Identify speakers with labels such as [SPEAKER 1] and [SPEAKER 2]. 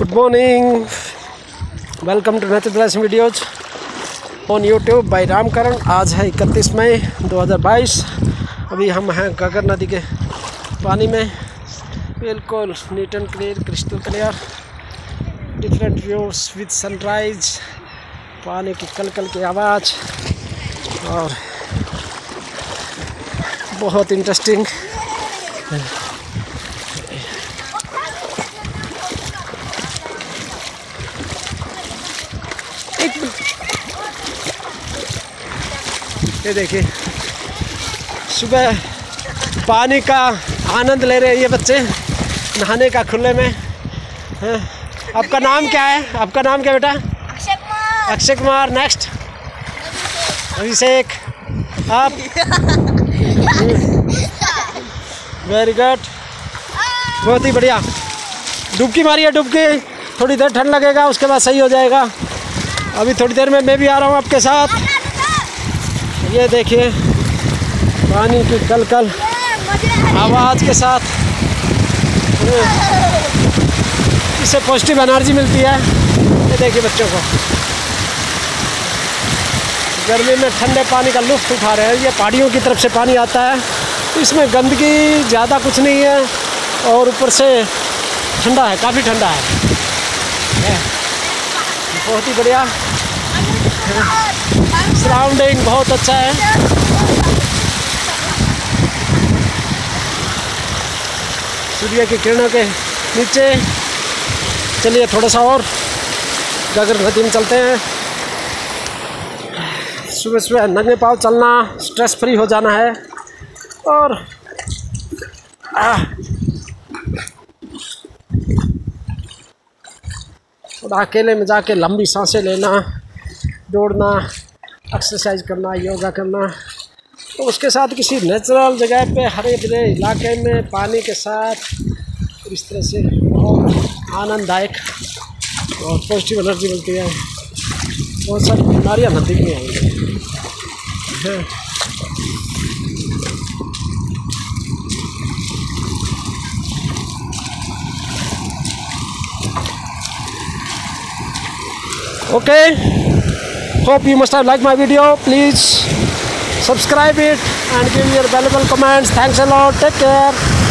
[SPEAKER 1] Good morning, welcome to nature blessing videos on YouTube by Ramkaran. आज है 31 मई 2022। अभी हम हैं गगर नदी के पानी में, बिल्कुल neat and clear, crystal clear, different views with sunrise, पानी की कलकल की आवाज़ और बहुत इंटरेस्टिंग। ये देखिए, सुबह पानी का आनंद ले रहे हैं ये बच्चे, नहाने का खुले में। आपका नाम क्या है? आपका नाम क्या बेटा?
[SPEAKER 2] अक्षय कुमार।
[SPEAKER 1] अक्षय कुमार। नेक्स्ट अभिषेक। आप? वेरी गुड, बहुत ही बढ़िया। डुबकी मारिए, डुबकी। थोड़ी देर ठंड लगेगा, उसके बाद सही हो जाएगा। अभी थोड़ी देर में मैं भी आ रहा हूँ आपके साथ। ये देखिए, पानी की कलकल आवाज़ के साथ इससे पॉजिटिव एनर्जी मिलती है। ये देखिए, बच्चों को गर्मी में ठंडे पानी का लुत्फ़ उठा रहे हैं। ये पहाड़ियों की तरफ से पानी आता है, तो इसमें गंदगी ज़्यादा कुछ नहीं है और ऊपर से ठंडा है, काफ़ी ठंडा है। बहुत ही बढ़िया, सराउंडिंग बहुत अच्छा है। सूर्य की किरणों के नीचे। चलिए थोड़ा सा और गगर नदी में चलते हैं। सुबह सुबह नंगे पाँव चलना, स्ट्रेस फ्री हो जाना है। और थोड़ा अकेले में जाके लंबी सांसें लेना, दौड़ना, एक्सरसाइज करना, योगा करना, तो उसके साथ किसी नेचुरल जगह पे, हरे भरे इलाके में, पानी के साथ, इस तरह से बहुत आनंददायक और पॉजिटिव एनर्जी मिलती है। बहुत सारी बीमारियाँ नदी में आएंगी। Okay, hope you must have liked my video. Please subscribe it and give your valuable comments. Thanks a lot. Take care.